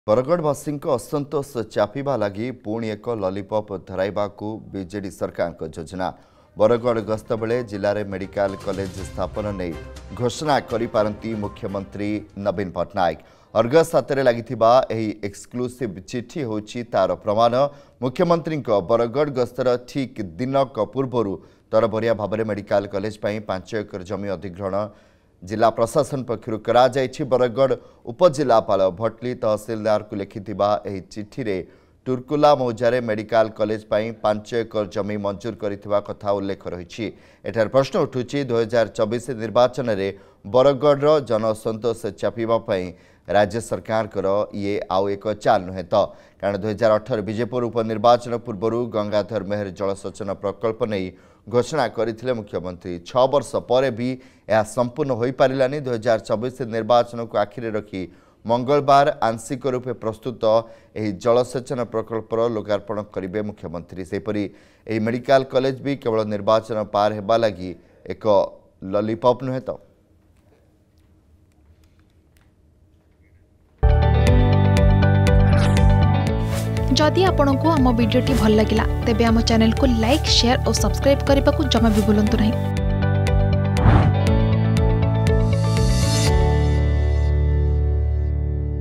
बरगढ़वासी असंतोष चापिबा लगी पुणी एक लॉलीपॉप धराइबा बीजेडी सरकार योजना। बरगढ़ गस्त बेले जिले में मेडिकल कॉलेज स्थापन नहीं घोषणा करिपारंती मुख्यमंत्री नवीन पट्टनायक। अर्गस हाथ में लगी एक्सक्लूसिव चिठी होची तार प्रमाण। मुख्यमंत्री बरगढ़ गस्तर ठीक दिनक पूर्व तरबरिया भाव में मेडिकल कॉलेज 5 एकर जमी अधिग्रहण जिला प्रशासन पक्षर करा जायछि। बरगढ़ उपजिलापाल भटली तहसीलदार को लिखिथिबा एही चिठी रे टुरकुला मौजारे मेडिकल कॉलेज 5 एकर जमी मंजूर करिथिबा कथा उल्लेख रही। एठार प्रश्न उठुछि 2024 निर्वाचन में बरगढ़ जनसंतोष चापिबा राज्य सरकार ये आउ एक चाल नुहे तो कारण 2018 बीजेपुर उपनिर्वाचन पूर्व गंगाधर मेहर जलसेचन प्रकल्प नहीं घोषणा करथिले मुख्यमंत्री। 6 वर्ष पर भी यह संपूर्ण हो पारानी। 2024 निर्वाचन को आखिरे रखी मंगलवार आंशिक रूपे प्रस्तुत यह जलसेचन प्रकल्प लोकार्पण करेंगे मुख्यमंत्री। सेपरी यह मेडिकल कॉलेज भी केवल निर्वाचन पार हेबा लगी एक लॉलीपॉप नुहे तो। जदि आपंक आम भिडी भल लगा तेब आम चैनल को लाइक शेयर और सब्सक्राइब करने को जमा भी भूलु नहीं।